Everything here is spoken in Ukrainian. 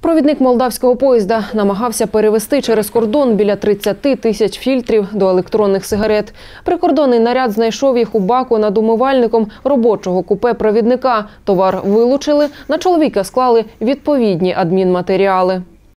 Провідник молдавського поїзда намагався перевезти через кордон біля 30 тисяч фільтрів до електронних сигарет. Прикордонний наряд знайшов їх у баку над умивальником робочого купе провідника. Товар вилучили, на чоловіка склали відповідні адмінматеріали.